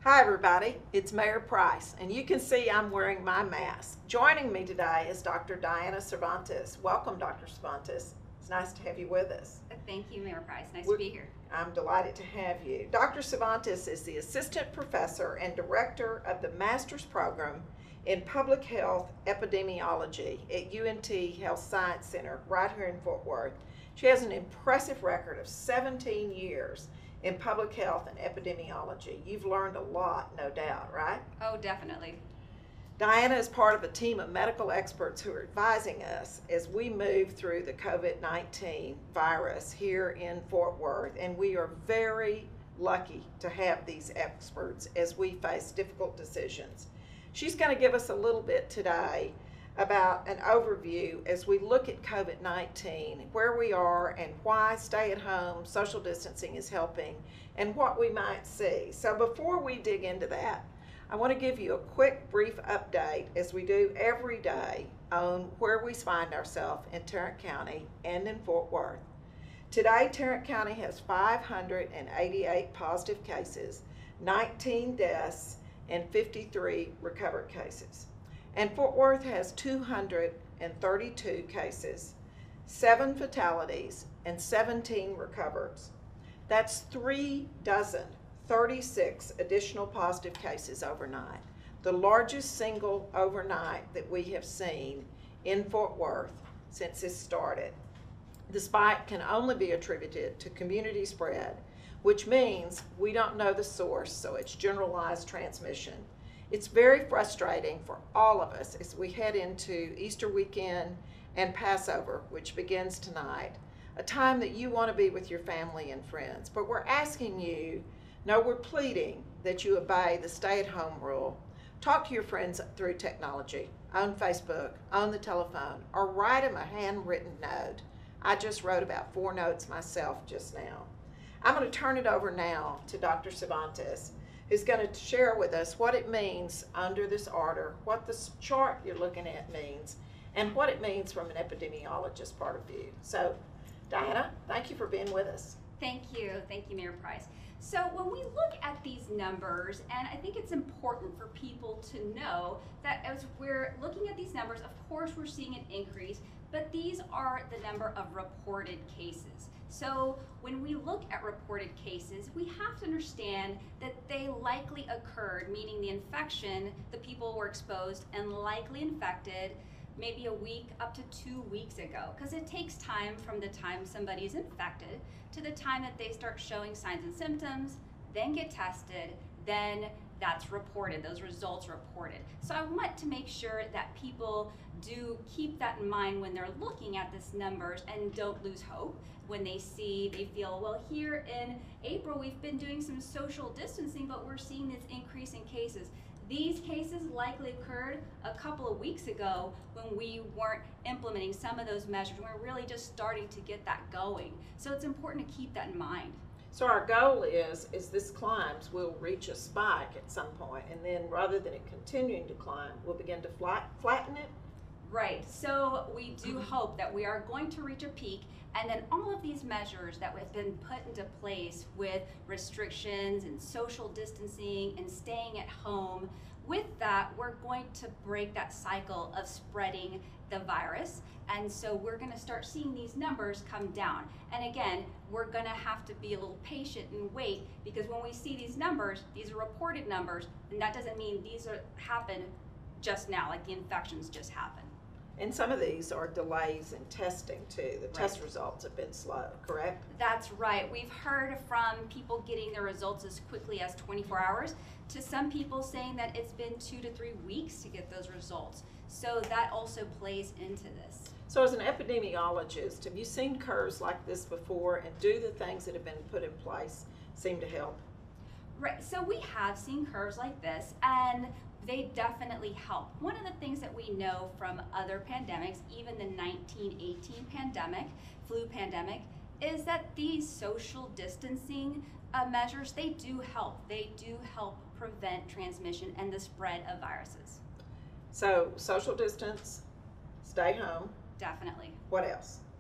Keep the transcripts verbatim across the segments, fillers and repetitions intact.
Hi everybody, it's Mayor Price, and you can see I'm wearing my mask. Joining me today is Doctor Diana Cervantes. Welcome, Doctor Cervantes. It's nice to have you with us. Thank you, Mayor Price. Nice We're, to be here. I'm delighted to have you. Doctor Cervantes is the Assistant Professor and Director of the Master's Program in Public Health Epidemiology at U N T Health Science Center right here in Fort Worth. She has an impressive record of seventeen years in public health and epidemiology. You've learned a lot, no doubt, right? Oh, definitely. Diana is part of a team of medical experts who are advising us as we move through the COVID nineteen virus here in Fort Worth, and we are very lucky to have these experts as we face difficult decisions. She's going to give us a little bit today about an overview as we look at COVID nineteen, where we are and why stay-at-home social distancing is helping and what we might see. So before we dig into that, I want to give you a quick brief update, as we do every day, on where we find ourselves in Tarrant County and in Fort Worth. Today, Tarrant County has five hundred eighty-eight positive cases, nineteen deaths, and fifty-three recovered cases. And Fort Worth has two hundred thirty-two cases, seven fatalities, and seventeen recovers. That's three dozen, thirty-six additional positive cases overnight, the largest single overnight that we have seen in Fort Worth since this started. The spike can only be attributed to community spread, which means we don't know the source, so it's generalized transmission. It's very frustrating for all of us as we head into Easter weekend and Passover, which begins tonight, a time that you want to be with your family and friends. But we're asking you, no, we're pleading that you obey the stay-at-home rule. Talk to your friends through technology, on Facebook, on the telephone, or write them a handwritten note. I just wrote about four notes myself just now. I'm going to turn it over now to Doctor Cervantes, who's going to share with us what it means under this order, what this chart you're looking at means, and what it means from an epidemiologist part of view. So, Diana, thank you for being with us. Thank you. Thank you, Mayor Price. So when we look at these numbers, and I think it's important for people to know that as we're looking at these numbers, of course we're seeing an increase, but these are the number of reported cases. So when we look at reported cases, we have to understand that they likely occurred, meaning the infection, the people were exposed and likely infected maybe a week up to two weeks ago, because it takes time from the time somebody is infected to the time that they start showing signs and symptoms, then get tested, then that's reported, those results reported. So I want to make sure that people do keep that in mind when they're looking at these numbers and don't lose hope when they see, they feel, well, here in April we've been doing some social distancing, but we're seeing this increase in cases. These cases likely occurred a couple of weeks ago when we weren't implementing some of those measures. We're really just starting to get that going. So it's important to keep that in mind. So our goal is, as this climbs, we'll reach a spike at some point, and then rather than it continuing to climb, we'll begin to flat, flatten it? Right, so we do hope that we are going to reach a peak, and then all of these measures that have been put into place with restrictions and social distancing and staying at home, with that, we're going to break that cycle of spreading the virus. And so we're going to start seeing these numbers come down. And again, we're going to have to be a little patient and wait, because when we see these numbers, these are reported numbers, and that doesn't mean these are happen just now, like the infections just happened. And some of these are delays in testing too. The Right. test results have been slow, correct? That's right. We've heard from people getting their results as quickly as twenty-four hours to some people saying that it's been two to three weeks to get those results. So that also plays into this. So as an epidemiologist, have you seen curves like this before, and do the things that have been put in place seem to help? Right, so we have seen curves like this, and they definitely help. One of the things that we know from other pandemics, even the nineteen eighteen pandemic, flu pandemic, is that these social distancing uh, measures, they do help. They do help prevent transmission and the spread of viruses. So social distance, stay home. Definitely. What else?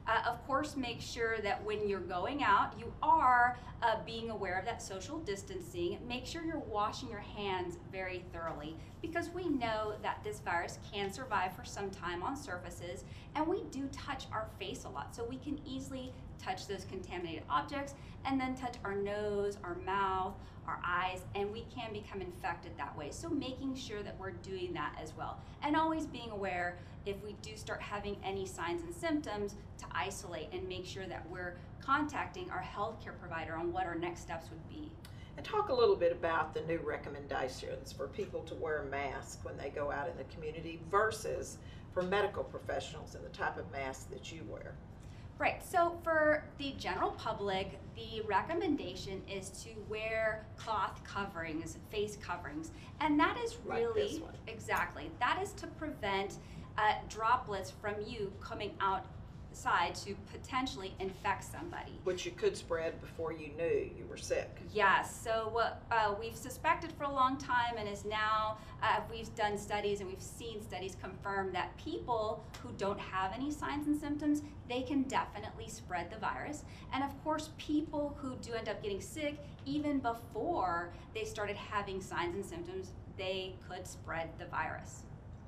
Uh, of course, make sure that when you're going out, you are uh, being aware of that social distancing. Make sure you're washing your hands very thoroughly, because we know that this virus can survive for some time on surfaces, and we do touch our face a lot, so we can easily touch those contaminated objects and then touch our nose, our mouth, our eyes, and we can become infected that way. So making sure that we're doing that as well, and always being aware if we do start having any signs and symptoms to isolate and make sure that we're contacting our healthcare provider on what our next steps would be. And talk a little bit about the new recommendations for people to wear a mask when they go out in the community versus for medical professionals and the type of mask that you wear. Right, so for the general public, the recommendation is to wear cloth coverings, face coverings, and that is really, like this one. Exactly, that is to prevent uh, droplets from you coming outside to potentially infect somebody. Which you could spread before you knew you were sick. Yes, so what uh, we've suspected for a long time, and is now, uh, we've done studies and we've seen studies confirm that people who don't have any signs and symptoms, they can definitely spread the virus. And of course, people who do end up getting sick, even before they started having signs and symptoms, they could spread the virus.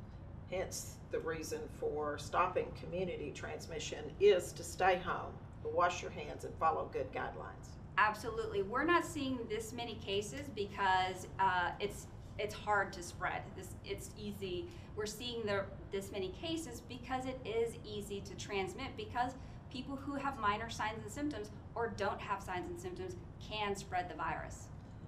Hence, the reason for stopping community transmission is to stay home, wash your hands, and follow good guidelines. Absolutely. We're not seeing this many cases because uh, it's it's hard to spread. This it's easy. We're seeing the, this many cases because it is easy to transmit, because people who have minor signs and symptoms or don't have signs and symptoms can spread the virus.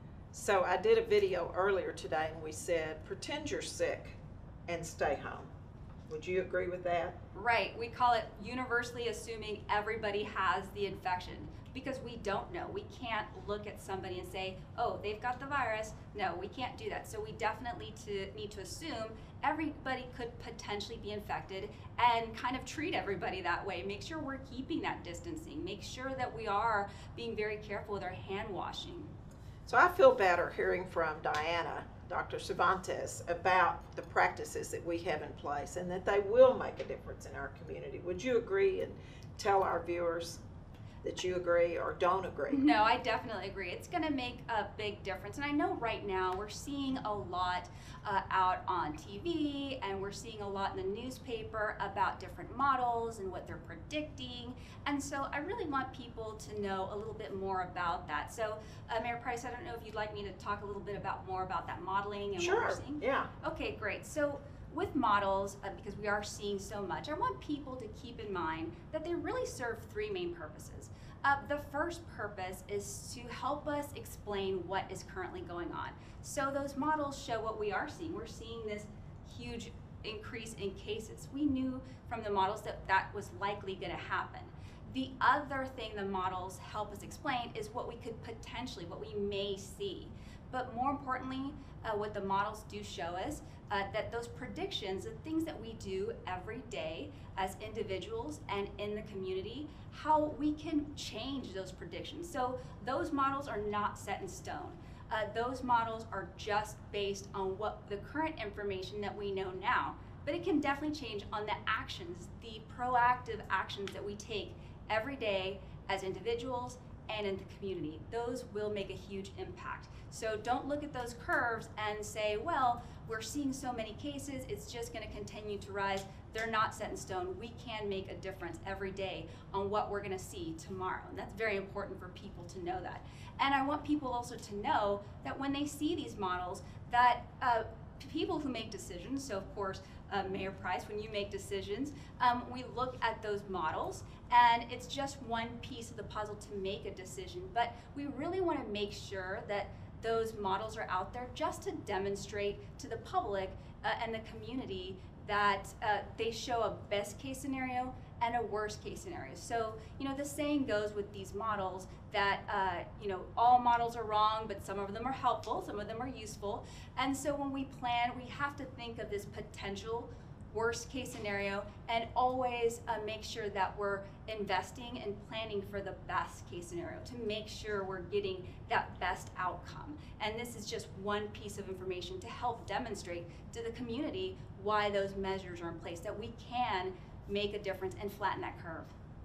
So I did a video earlier today and we said, pretend you're sick and stay home. Would you agree with that? Right, we call it universally assuming everybody has the infection, because we don't know. We can't look at somebody and say, oh, they've got the virus. No, we can't do that. So we definitely to, need to assume everybody could potentially be infected and kind of treat everybody that way. Make sure we're keeping that distancing. Make sure that we are being very careful with our hand washing. So I feel better hearing from Diana, Doctor Cervantes, about the practices that we have in place and that they will make a difference in our community. Would you agree and tell our viewers that you agree or don't agree? No, I definitely agree. It's going to make a big difference. And I know right now we're seeing a lot uh, out on T V, and we're seeing a lot in the newspaper about different models and what they're predicting. And so I really want people to know a little bit more about that. So uh, Mayor Price, I don't know if you'd like me to talk a little bit about more about that modeling and sure. what we're seeing? Yeah. Okay, great. So with models, uh, because we are seeing so much, I want people to keep in mind that they really serve three main purposes. Uh, the first purpose is to help us explain what is currently going on. So those models show what we are seeing. We're seeing this huge increase in cases. We knew from the models that that was likely going to happen. The other thing the models help us explain is what we could potentially, what we may see. But more importantly, uh, what the models do show us, uh, that those predictions, the things that we do every day as individuals and in the community, how we can change those predictions. So those models are not set in stone. Uh, those models are just based on what the current information that we know now. But it can definitely change on the actions, the proactive actions that we take every day as individuals and in the community. Those will make a huge impact. So don't look at those curves and say, well, we're seeing so many cases, it's just going to continue to rise. They're not set in stone. We can make a difference every day on what we're going to see tomorrow. And that's very important for people to know that. And I want people also to know that when they see these models, that uh, people who make decisions, so of course, uh, Mayor Price, when you make decisions, um, we look at those models, and it's just one piece of the puzzle to make a decision. But we really want to make sure that those models are out there just to demonstrate to the public uh, and the community that uh, they show a best case scenario and a worst case scenario. So, you know, the saying goes with these models that, uh, you know, all models are wrong, but some of them are helpful, some of them are useful. And so when we plan, we have to think of this potential worst case scenario and always uh, make sure that we're investing and planning for the best case scenario to make sure we're getting that best outcome. And this is just one piece of information to help demonstrate to the community why those measures are in place, that we can make a difference and flatten that curve.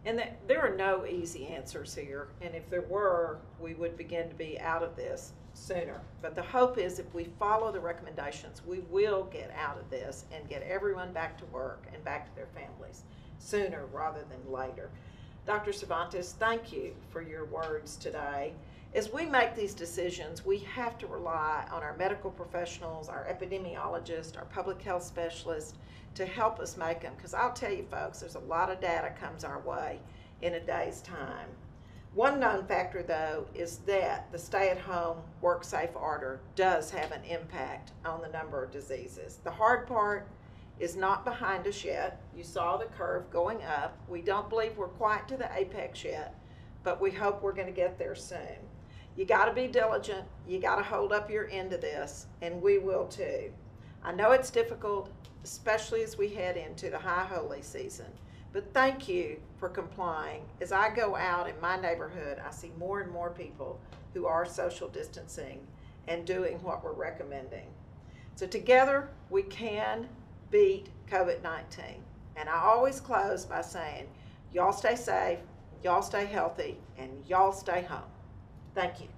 And that there are no easy answers here, and if there were, we would begin to be out of this sooner. But the hope is if we follow the recommendations, we will get out of this and get everyone back to work and back to their families sooner rather than later. Doctor Cervantes, thank you for your words today. As we make these decisions, we have to rely on our medical professionals, our epidemiologists, our public health specialists to help us make them. Because I'll tell you folks, there's a lot of data comes our way in a day's time. One known factor though is that the stay-at-home, work-safe order does have an impact on the number of diseases. The hard part is not behind us yet. You saw the curve going up. We don't believe we're quite to the apex yet, but we hope we're going to get there soon. You got to be diligent. You got to hold up your end of this, and we will too. I know it's difficult, especially as we head into the high holy season, but thank you for complying. As I go out in my neighborhood, I see more and more people who are social distancing and doing what we're recommending. So together we can beat COVID nineteen. And I always close by saying, y'all stay safe, y'all stay healthy, and y'all stay home. Thank you.